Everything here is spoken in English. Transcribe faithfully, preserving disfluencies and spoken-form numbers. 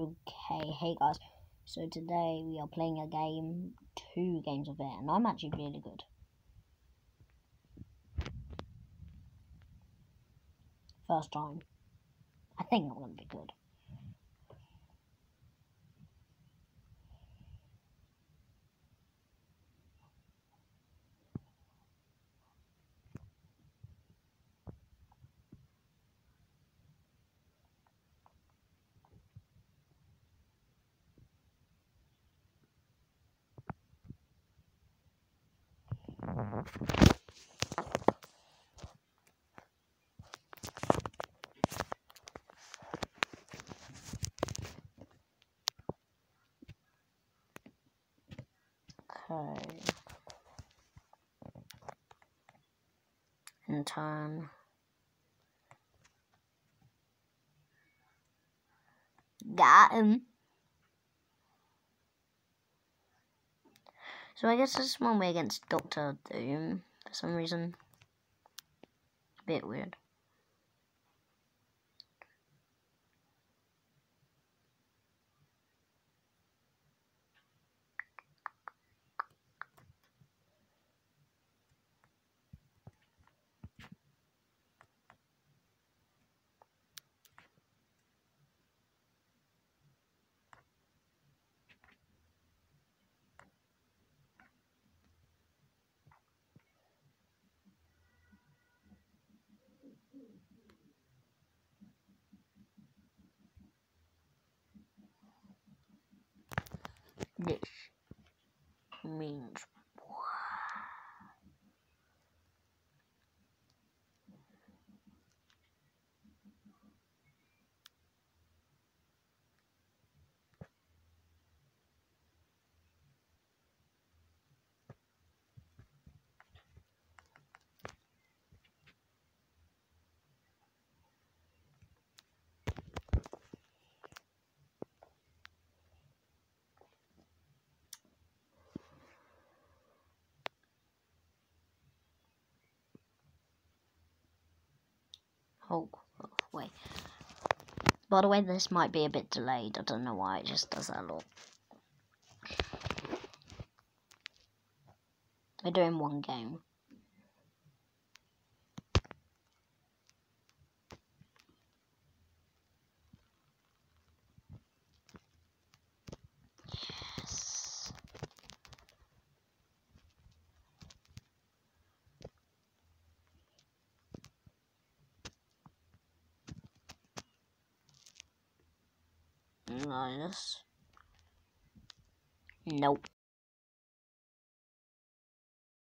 Okay, hey guys, so today we are playing a game, two games of it, and I'm actually really good. First time. I think I'm going to be good. Okay. In turn. Got him. So I guess this is one way against Doctor Doom for some reason. A bit weird. This means oh, wait. By the way, this might be a bit delayed. I don't know why it just does that a lot. We're doing one game. Yes. Nice. Nope.